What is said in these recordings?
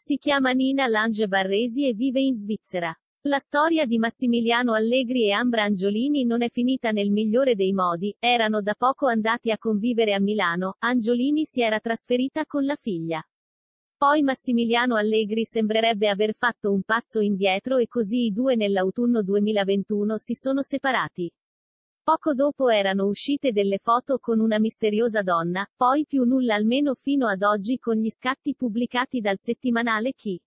Si chiama Nina Lange Barresi e vive in Svizzera. La storia di Massimiliano Allegri e Ambra Angiolini non è finita nel migliore dei modi, erano da poco andati a convivere a Milano, Angiolini si era trasferita con la figlia. Poi Massimiliano Allegri sembrerebbe aver fatto un passo indietro e così i due nell'autunno 2021 si sono separati. Poco dopo erano uscite delle foto con una misteriosa donna, poi più nulla almeno fino ad oggi con gli scatti pubblicati dal settimanale Chi.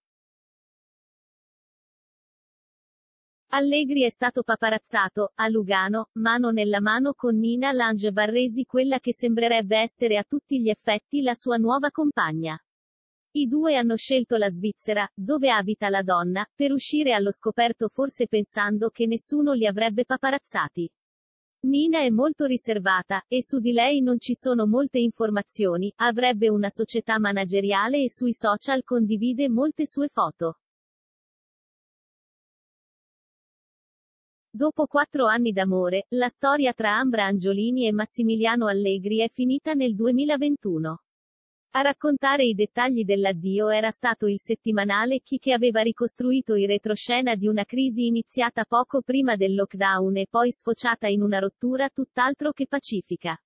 Allegri è stato paparazzato, a Lugano, mano nella mano con Nina Lange Barresi, quella che sembrerebbe essere a tutti gli effetti la sua nuova compagna. I due hanno scelto la Svizzera, dove abita la donna, per uscire allo scoperto forse pensando che nessuno li avrebbe paparazzati. Nina è molto riservata, e su di lei non ci sono molte informazioni, avrebbe una società manageriale e sui social condivide molte sue foto. Dopo 4 anni d'amore, la storia tra Ambra Angiolini e Massimiliano Allegri è finita nel 2021. A raccontare i dettagli dell'addio era stato il settimanale Chi, che aveva ricostruito il retroscena di una crisi iniziata poco prima del lockdown e poi sfociata in una rottura tutt'altro che pacifica.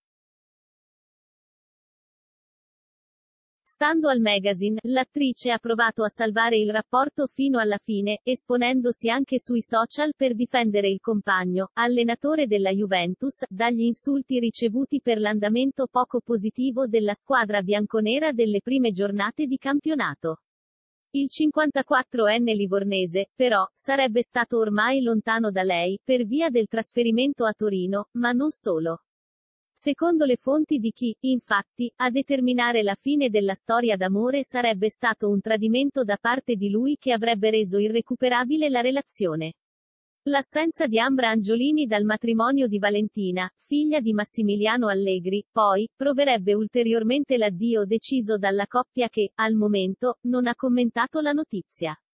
Stando al magazine, l'attrice ha provato a salvare il rapporto fino alla fine, esponendosi anche sui social per difendere il compagno, allenatore della Juventus, dagli insulti ricevuti per l'andamento poco positivo della squadra bianconera delle prime giornate di campionato. Il 54enne livornese, però, sarebbe stato ormai lontano da lei, per via del trasferimento a Torino, ma non solo. Secondo le fonti di Chi, infatti, a determinare la fine della storia d'amore sarebbe stato un tradimento da parte di lui che avrebbe reso irrecuperabile la relazione. L'assenza di Ambra Angiolini dal matrimonio di Valentina, figlia di Massimiliano Allegri, poi, proverebbe ulteriormente l'addio deciso dalla coppia che, al momento, non ha commentato la notizia.